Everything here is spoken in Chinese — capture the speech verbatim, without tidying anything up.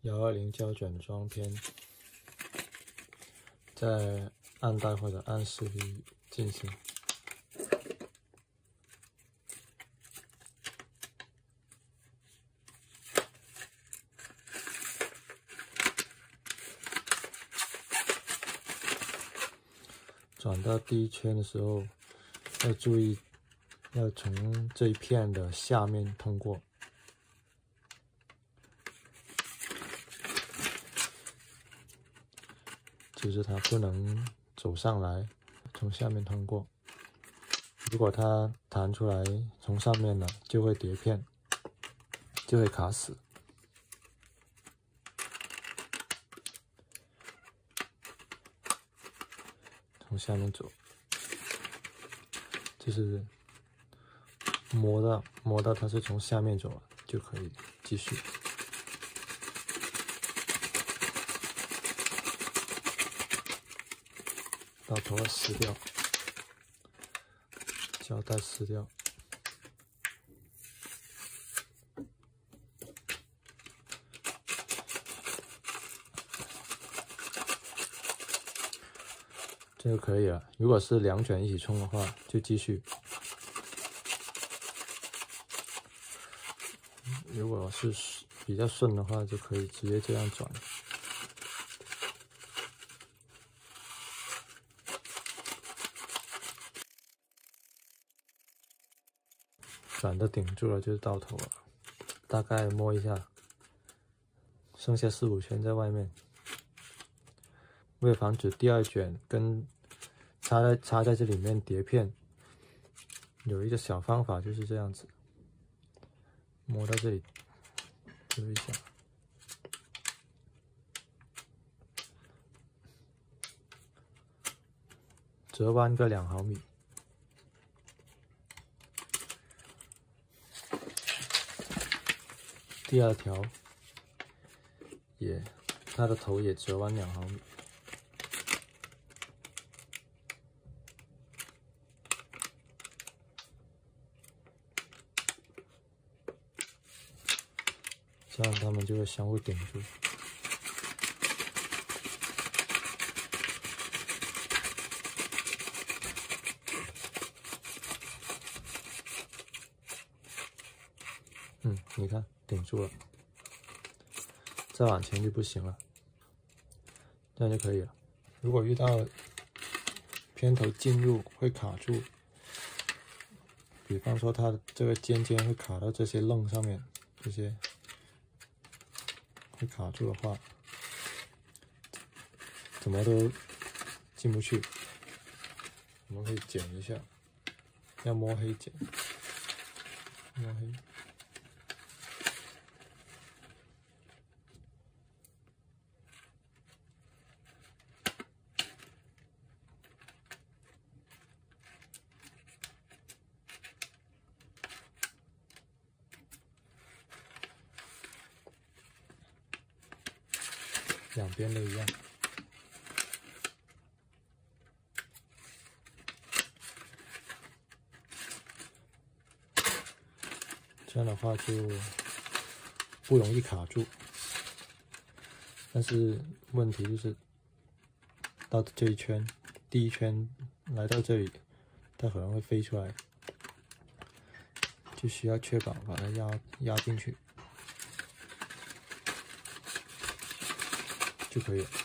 幺二零胶卷装片，在按带或者按势力进行。转到第一圈的时候，要注意，要从这一片的下面通过。就是它不能走上来，从下面通过。如果它弹出来从上面了，就会碟片，就会卡死。从下面走，就是摸到摸到它是从下面走了，就可以继续。到头了撕掉，胶带撕掉。这就可以了。如果是两卷一起冲的话，就继续；如果是比较顺的话，就可以直接这样转。转的顶住了就是到头了，大概摸一下，剩下四五圈在外面。为了防止第二卷跟插在插在这里面碟片，有一个小方法就是这样子，摸到这里，揪一下，折弯个两毫米。第二条也，它的头也折弯两毫米。这样它们就会相互顶住。嗯，你看顶住了，再往前就不行了，这样就可以了。如果遇到片头进入会卡住，比方说它的这个尖尖会卡到这些楞上面，这些会卡住的话，怎么都进不去。我们可以剪一下，要摸黑剪，摸黑。两边都一样。这样的话就不容易卡住，但是问题就是到这一圈，第一圈来到这里，它可能会飞出来，就需要确保把它压压进去就可以了。